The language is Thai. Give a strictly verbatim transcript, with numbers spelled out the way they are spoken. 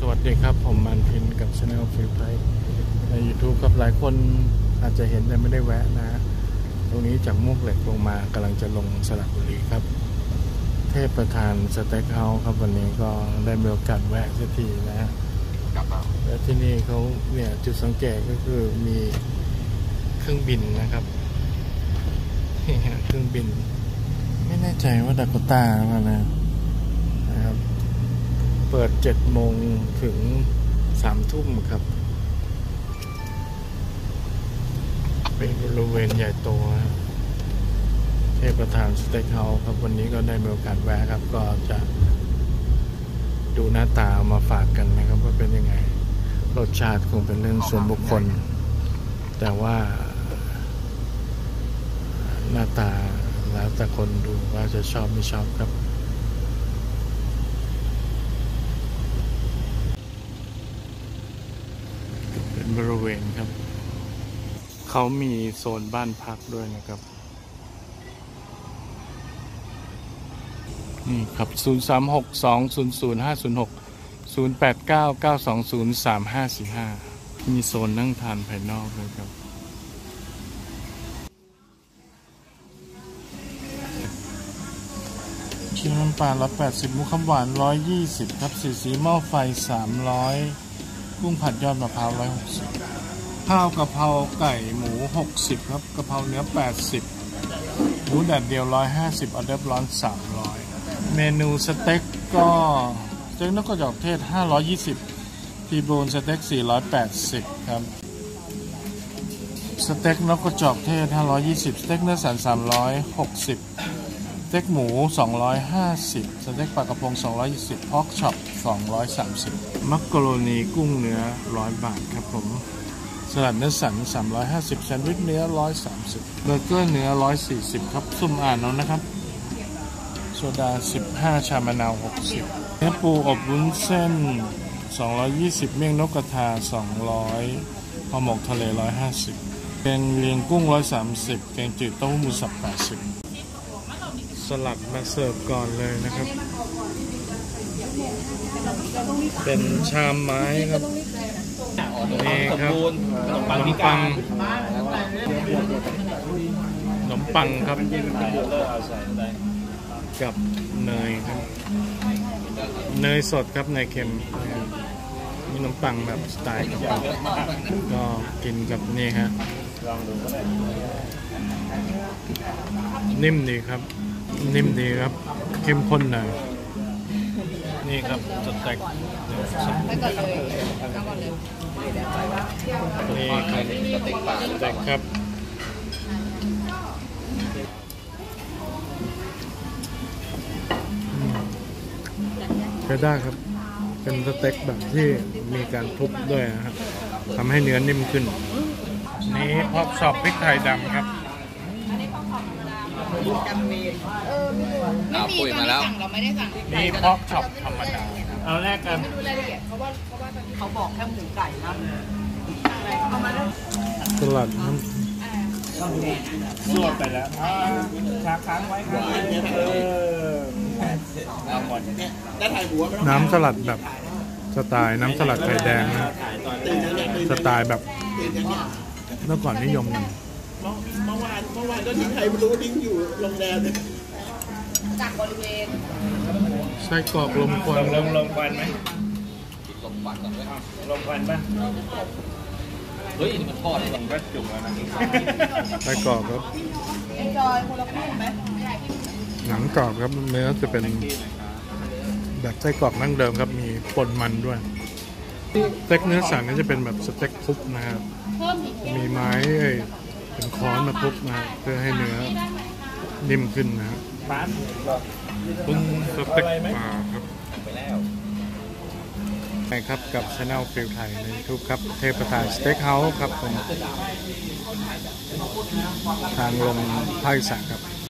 วัสดีครับผมมันพินกับ Channel ฟิลไทยใน YouTube ครับหลายคนอาจจะเห็นแต่ไม่ได้แวะนะตรงนี้จากมวกเหล็กลงมากำลังจะลงสระบุรีครับเทพประธานสเต็กเฮาส์ครับวันนี้ก็ได้มีโอกาสแวะสักทีนะฮะและที่นี่เขาเนี่ยจุดสังเกตก็คือมีเครื่องบินนะครับนี่ฮะเครื่องบินไม่แน่ใจว่าดาโกต้าหรือเปล่านะนะครับเปิดเจ็ดโมงถึงสามทุ่มครับเป็นบริเวณใหญ่โตเทพประธานสเต็กเฮาส์ครับวันนี้ก็ได้มีโอกาสแวะครับก็จะดูหน้าตามาฝากกันนะครับว่าเป็นยังไงรสชาติคงเป็นเรื่องส่วนบุคคลแต่ว่าหน้าตาแล้วแต่คนดูว่าจะชอบไม่ชอบครับเป็นบริเวณครับเขามีโซนบ้านพักด้วยนะครับนี่ครับศูนย์ สาม หก สอง ศูนย์ ศูนย์ ห้า ศูนย์ หก ศูนย์ แปด เก้า เก้า สอง ศูนย์ สาม ห้า สี่ ห้ามีโซนนั่งทานภายนอกเลยครับชิ้นน้ำปลาร้อยแปดสิบมุกคำหวานร้อยยี่สิบครับสีสีหม้อไฟสามร้อยกุ้งผัดยอดมะพร้าวร้อยหกสิบข้าวกะเพราไก่หมูหกสิบครับกะเพราเนื้อแปดสิบหมูแดดเดียวร้อยห้าสิบออเดอร์ร้อนสามร้อยเมนูสเต็กก็สเต็กนกกระจอกเทศห้าร้อยยี่สิบทีโบนสเต็กสี่ร้อยแปดสิบครับสเต็กนกกระจอกเทศห้าร้อยยี่สิบสเต็กเนื้อสันสามร้อยหกสิบสเต็กหมูสองร้อยห้าสิบสเต็กปลากระพงสองร้อยยี่สิบพอกช็อปสองร้อยสามสิบมักกะโรนีกุ้งเนื้อหนึ่งร้อยบาทครับผมสลัดเนื้อสันสามร้อยห้าสิบแซนด์วิชเนื้อหนึ่งร้อยสามสิบเบอร์เกอร์เนื้อหนึ่งร้อยสี่สิบครับซุ่มอ่านเอานะครับโซดาสิบห้าชามะนาวหกสิบเนื้อปูอบวุ้นเส้นสองร้อยยี่สิบเมี่ยงนกกระทาสองร้อยห่อหมกทะเลหนึ่งร้อยห้าสิบแกงเลียงกุ้งหนึ่งร้อยสามสิบแกงจืดเต้าหู้หมูสับแปดสิบสลัดมาเสิร์ฟก่อนเลยนะครับเป็นชามไม้ครับนี่ครับขนมปังขนมปังขนมปังครับกับเนยครับเนยสดครับเนยเค็มมีขนมปังแบบสไตล์กระเป๋าก็กินกับนี่ฮะนิ่มดีครับนิ่มดีครับเข้มข้นหน่อยนี่ครับสเต็กนี่ครับสเต็กครับใช้ได้ครับเป็นสเต็กแบบที่มีการทุบด้วยนะครับทำให้เนื้อนิ่มขึ้นนี่พอกช็อปพริกไทยดำครับเอาปุ๋ยมาแล้วนี่พอกช็อปธรรมดาเอาแรกกันเขาว่าเขาว่าเขาบอกแค่หมูไก่นะสลัดน้ำสวดไปแล้วชาค้างไว้ครับน้ำสลัดแบบสไตล์น้ำสลัดไข่แดงนะสไตล์แบบเมื่อก่อนนิยมกันเมื่อวานเมื่อวานก็ทิ้งใครไม่รู้ทิ้งอยู่โรงแรมจากบริเวณไส้กรอกลมควันลมลมควันไหมลมควันก่อนไหมลมควันป่ะเฮ้ยนี่มันทอดลงก็จุกแล้วนะไส้กรอกครับจอยคนละครึ่งไหมหนังกรอบครับเนื้อจะเป็นแบบไส้กรอกนั่งเดิมครับมีปนมันด้วยสเต็กเนื้อสันนี่จะเป็นแบบสเต็กทุบนะครับมีไม้เป็นค้อนมาทุบนะเพื่อให้เนื้อนิ่มขึ้นนะครับปรุงสเต็กปลาครับไปครับกับ Channel ฟิลไทยใน YouTube ครับเทพประธานสเต็กเฮาส์ครับผมทางลงภาคอีสานครับ